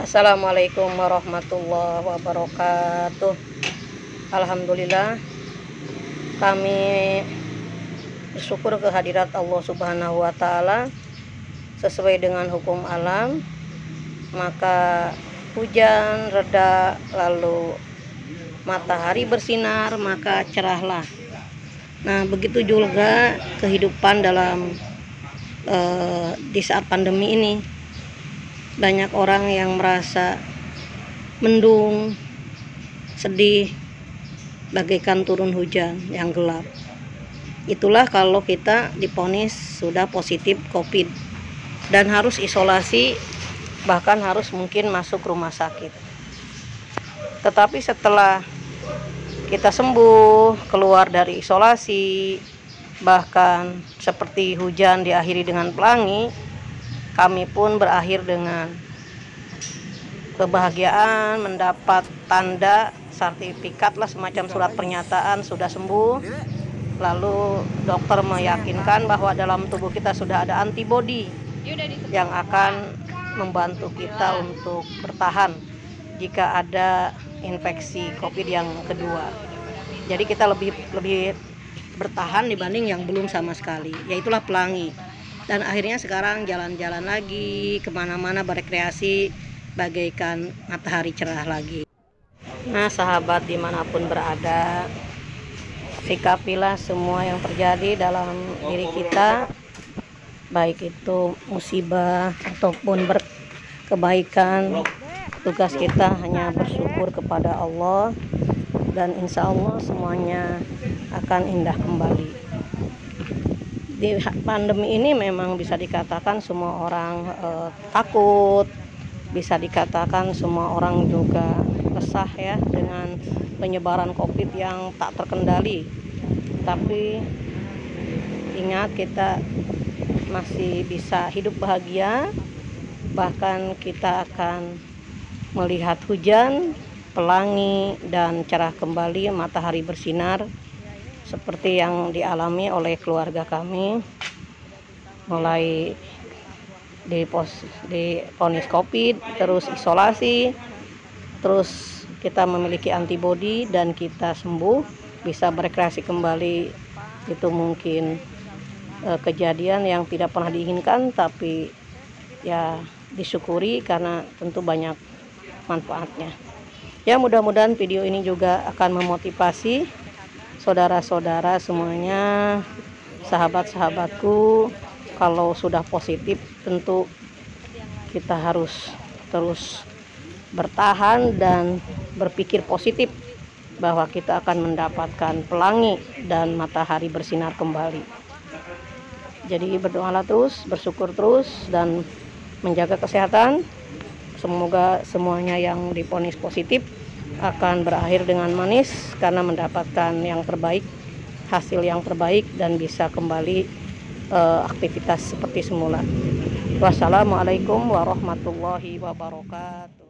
Assalamualaikum warahmatullahi wabarakatuh. Alhamdulillah, kami bersyukur kehadirat Allah Subhanahu wa Ta'ala. Sesuai dengan hukum alam, maka hujan reda, lalu matahari bersinar, maka cerahlah. Nah, begitu juga kehidupan dalam di saat pandemi ini. Banyak orang yang merasa mendung, sedih, bagaikan turun hujan yang gelap. Itulah kalau kita divonis sudah positif COVID dan harus isolasi, bahkan harus mungkin masuk rumah sakit. Tetapi setelah kita sembuh, keluar dari isolasi, bahkan seperti hujan diakhiri dengan pelangi, kami pun berakhir dengan kebahagiaan, mendapat tanda sertifikat lah, semacam surat pernyataan sudah sembuh. Lalu dokter meyakinkan bahwa dalam tubuh kita sudah ada antibodi yang akan membantu kita untuk bertahan jika ada infeksi COVID yang kedua. Jadi kita lebih bertahan dibanding yang belum sama sekali, yaitulah pelangi. Dan akhirnya sekarang jalan-jalan lagi, kemana-mana berekreasi, bagaikan matahari cerah lagi. Nah, sahabat dimanapun berada, sikapilah semua yang terjadi dalam diri kita, baik itu musibah ataupun berkebaikan. Tugas kita hanya bersyukur kepada Allah, dan insya Allah semuanya akan indah kembali. Di pandemi ini memang bisa dikatakan semua orang takut, bisa dikatakan semua orang juga resah ya dengan penyebaran COVID yang tak terkendali. Tapi ingat, kita masih bisa hidup bahagia, bahkan kita akan melihat hujan, pelangi, dan cerah kembali, matahari bersinar seperti yang dialami oleh keluarga kami, mulai divonis COVID, terus isolasi, terus kita memiliki antibodi dan kita sembuh, bisa berekreasi kembali. Itu mungkin kejadian yang tidak pernah diinginkan, tapi ya disyukuri karena tentu banyak manfaatnya. Ya, mudah-mudahan video ini juga akan memotivasi saudara-saudara semuanya, sahabat-sahabatku. Kalau sudah positif, tentu kita harus terus bertahan dan berpikir positif bahwa kita akan mendapatkan pelangi dan matahari bersinar kembali. Jadi berdoalah terus, bersyukur terus, dan menjaga kesehatan. Semoga semuanya yang divonis positif akan berakhir dengan manis karena mendapatkan yang terbaik, hasil yang terbaik, dan bisa kembali aktivitas seperti semula. Wassalamualaikum warahmatullahi wabarakatuh.